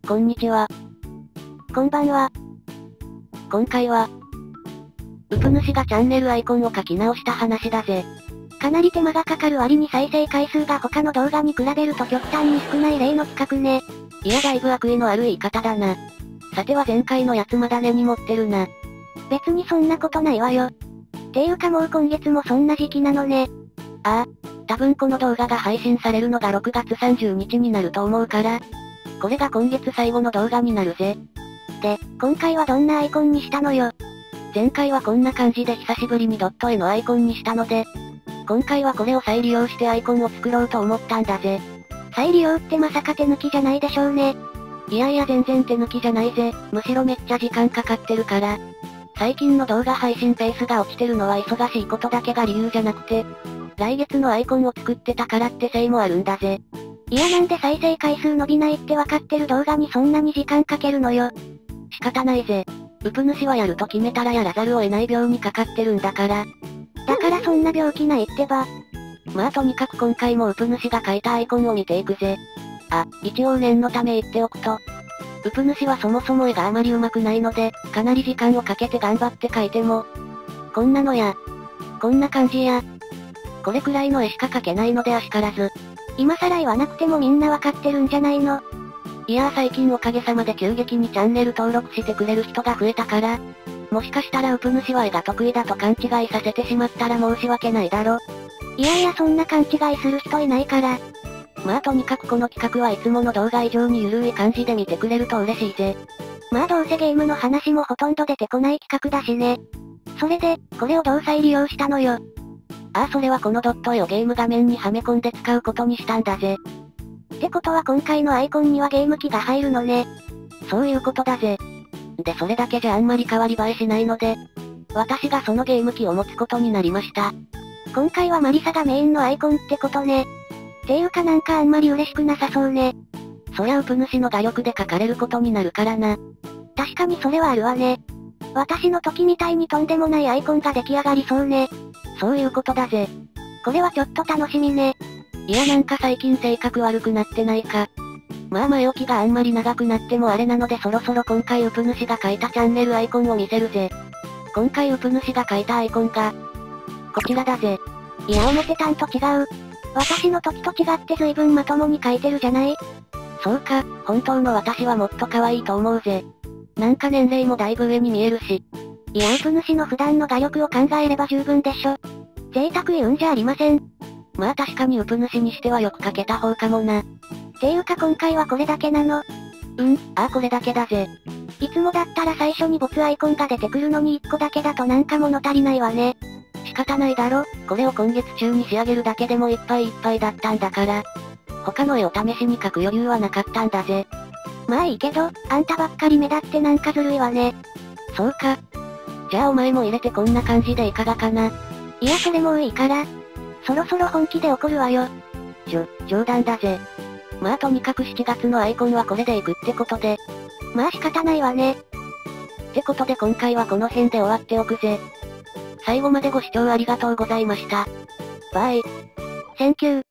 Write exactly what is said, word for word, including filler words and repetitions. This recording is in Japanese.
こんにちは。 こんばんは。 今回は、うぷ主がチャンネルアイコンを書き直した話だぜ。 かなり手間がかかる割に再生回数が他の動画に比べると極端に少ない例の企画ね。 いやだいぶ悪意のある言い方だな。さては前回のやつまだ根に持ってるな。 別にそんなことないわよ。ていうかもう今月もそんな時期なのね。 ああ、多分この動画が配信されるのがろくがつさんじゅうにちになると思うから、これが今月最後の動画になるぜ。 で、今回はどんなアイコンにしたのよ。 前回はこんな感じで久しぶりにドット絵のアイコンにしたので、今回はこれを再利用してアイコンを作ろうと思ったんだぜ。 再利用ってまさか手抜きじゃないでしょうね。 いやいや全然手抜きじゃないぜ。むしろめっちゃ時間かかってるから。最近の動画配信ペースが落ちてるのは忙しいことだけが理由じゃなくて、来月のアイコンを作ってたからってせいもあるんだぜ。 いやなんで再生回数伸びないってわかってる動画にそんなに時間かけるのよ。 仕方ないぜ。うぷ主はやると決めたらやらざるを得ない病にかかってるんだから。 だからそんな病気ないってば。 まあとにかく今回もうぷ主が書いたアイコンを見ていくぜ。あ、一応念のため言っておくと、うぷ主はそもそも絵があまり上手くないので、かなり時間をかけて頑張って描いても、こんなのや、こんな感じや、これくらいの絵しか描けないのであしからず。 今更言わなくてもみんなわかってるんじゃないの。 いやー最近おかげさまで急激にチャンネル登録してくれる人が増えたから、もしかしたらうぷ主は絵が得意だと勘違いさせてしまったら申し訳ないだろ。 いやいやそんな勘違いする人いないから。 まあとにかくこの企画はいつもの動画以上にゆるい感じで見てくれると嬉しいぜ。 まあどうせゲームの話もほとんど出てこない企画だしね。それで、これをどう再利用したのよ。 ああそれはこのドット絵をゲーム画面にはめ込んで使うことにしたんだぜ。 ってことは今回のアイコンにはゲーム機が入るのね。 そういうことだぜ。でそれだけじゃあんまり変わり映えしないので、私がそのゲーム機を持つことになりました。 今回はマリサがメインのアイコンってことね。ていうかなんかあんまり嬉しくなさそうね。 そりゃうぷ主の画力で描かれることになるからな。 確かにそれはあるわね。私の時みたいにとんでもないアイコンが出来上がりそうね。 そういうことだぜ。 これはちょっと楽しみね。 いやなんか最近性格悪くなってないか。まあ前置きがあんまり長くなってもあれなのでそろそろ今回うぷ主が書いたチャンネルアイコンを見せるぜ。今回うぷ主が書いたアイコンが、こちらだぜ。 いや思ってたんと違う。私の時と違って随分まともに書いてるじゃない？ そうか、本当の私はもっと可愛いと思うぜ。なんか年齢もだいぶ上に見えるし。 いやうぷ主の普段の画力を考えれば十分でしょ。贅沢言うんじゃありません。 まあ確かにうぷ主にしてはよく描けた方かもな。 ていうか今回はこれだけなの？ うん、ああこれだけだぜ。 いつもだったら最初に没アイコンが出てくるのにいっこだけだとなんか物足りないわね。 仕方ないだろ、これを今月中に仕上げるだけでもいっぱいいっぱいだったんだから。他の絵を試しに描く余裕はなかったんだぜ。 まあいいけど、あんたばっかり目立ってなんかずるいわね。 そうか。じゃあお前も入れてこんな感じでいかがかな。 いやそれもういいから。そろそろ本気で怒るわよ。 ちょ、冗談だぜ。まあとにかくしちがつのアイコンはこれでいくってことで。 まあ仕方ないわね。 ってことで今回はこの辺で終わっておくぜ。最後までご視聴ありがとうございました。バイ。 センキュー。